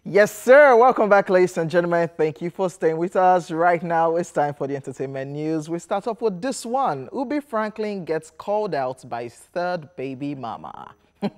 Yes, sir. Welcome back, ladies and gentlemen. Thank you for staying with us. Right now, it's time for the entertainment news. We start off with this one. Ubi Franklin gets called out by his third baby mama.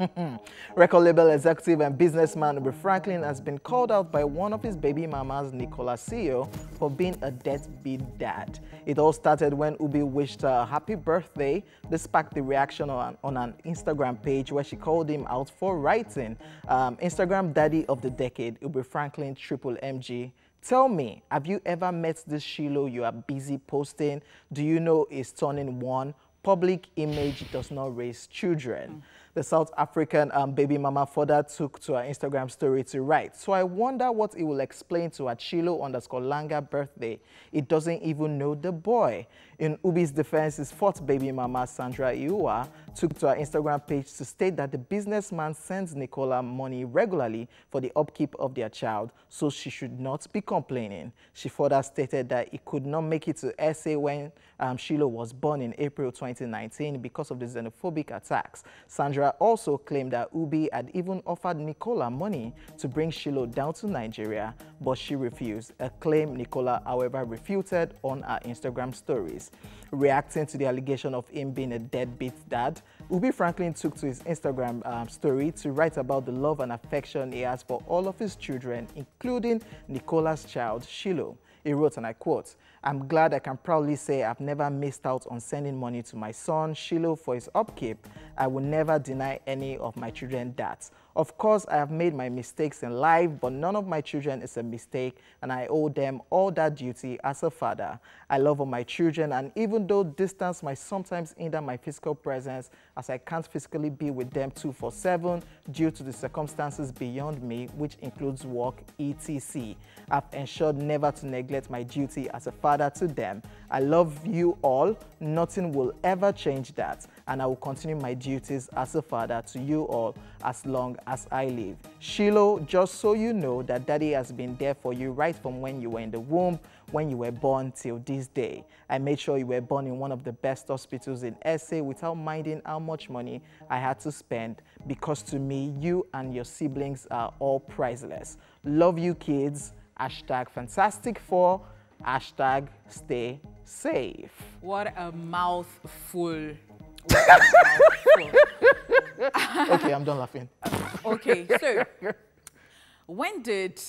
Record label executive and businessman Ubi Franklin has been called out by one of his baby mamas, Nicola Siyo, for being a deadbeat dad. It all started when Ubi wished her a happy birthday. This sparked the reaction on an Instagram page where she called him out for writing. Instagram daddy of the decade, Ubi Franklin Triple MG. Tell me, have you ever met this Siyo you are busy posting? Do you know is turning one? Public image does not raise children. The South African baby mama further took to her Instagram story to write, so I wonder what it will explain to her Siyo_Langa birthday. It doesn't even know the boy. In Ubi's defense, his fourth baby mama, Sandra Iua, took to her Instagram page to state that the businessman sends Nicola money regularly for the upkeep of their child, so she should not be complaining. She further stated that he could not make it to SA when Siyo was born in April 2019 because of the xenophobic attacks. Sandra also claimed that Ubi had even offered Nicola money to bring Siyo down to Nigeria, but she refused, a claim Nicola, however, refuted on her Instagram stories. Reacting to the allegation of him being a deadbeat dad, Ubi Franklin took to his Instagram story to write about the love and affection he has for all of his children, including Nicola's child, Siyo. He wrote, and I quote, "I'm glad I can proudly say I've never missed out on sending money to my son, Siyo, for his upkeep. I will never deny any of my children that. Of course, I have made my mistakes in life, but none of my children is a mistake, and I owe them all that duty as a father. I love all my children, and even though distance might sometimes hinder my physical presence, as I can't physically be with them 24/7 due to the circumstances beyond me, which includes work, etc. I've ensured never to neglect my duty as a father to them. I love you all. Nothing will ever change that, and I will continue my duties as a father to you all as long as I live. Siyo, just so you know that daddy has been there for you right from when you were in the womb, when you were born till this day. I made sure you were born in one of the best hospitals in SA without minding how much money I had to spend, because to me, you and your siblings are all priceless. Love you kids. #Fantastic4. #Stay safe." What a mouthful. Okay, I'm done laughing. Okay, so when did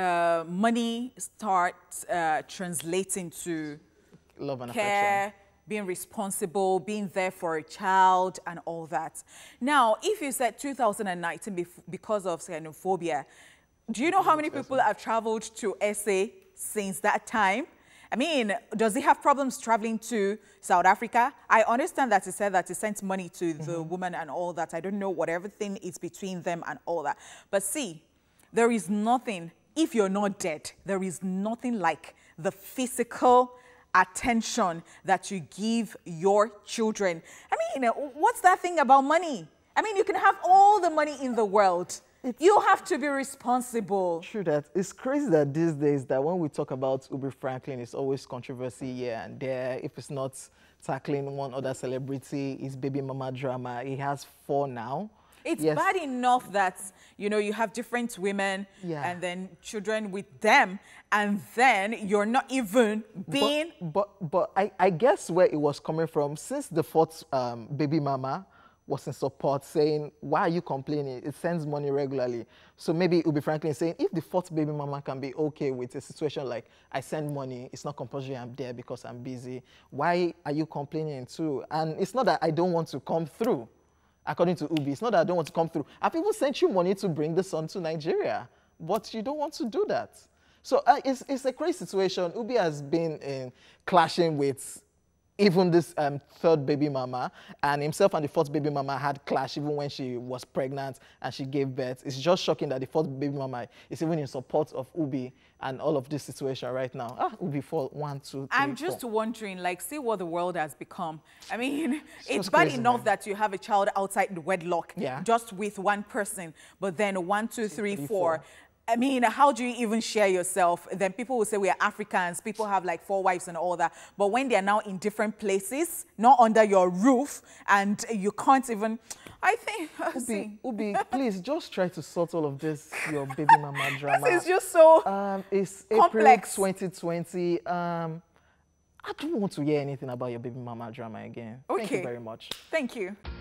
money start translating to Love and care, affection. being responsible, being there for a child, and all that? Now, if you said 2019 because of xenophobia, do you know how many people have traveled to SA since that time? I mean, does he have problems traveling to South Africa? I understand that he said that he sent money to the woman and all that. I don't know what everything is between them and all that. But see, there is nothing, if you're not dead, there is nothing like the physical attention that you give your children. I mean, what's that thing about money? I mean, you can have all the money in the world. You have to be responsible. True that. It's crazy that these days that when we talk about Ubi Franklin, it's always controversy here and there. If it's not tackling one other celebrity, it's baby mama drama. He has 4 now. It's bad enough that, you know, you have different women and then children with them, and then you're not even being... But I guess where it was coming from, since the 4th baby mama was in support, saying, why are you complaining? It sends money regularly. So maybe Ubi Franklin saying, if the 4th baby mama can be okay with a situation like, I send money, it's not compulsory, I'm there because I'm busy, why are you complaining too? And it's not that I don't want to come through. According to Ubi, it's not that I don't want to come through. I've even sent you money to bring the son to Nigeria, but you don't want to do that. So it's a crazy situation. Ubi has been clashing with even this 3rd baby mama, and himself and the 4th baby mama had clash even when she was pregnant and she gave birth. It's just shocking that the 4th baby mama is even in support of Ubi and all of this situation right now. Ubi for 1, 2, 3, I'm just wondering, like, see what the world has become. I mean, it's bad crazy, enough man. that you have a child outside the wedlock, Yeah. just with one person, but then 1, 2, 3, 4. I mean, how do you even share yourself? Then people will say we are Africans, people have like 4 wives and all that. But when they're now in different places, not under your roof, and you can't even, I think... Ubi, please just try to sort all of this, your baby mama drama. This is just so it's complex. April 2020. I don't want to hear anything about your baby mama drama again. Okay. Thank you very much. Thank you.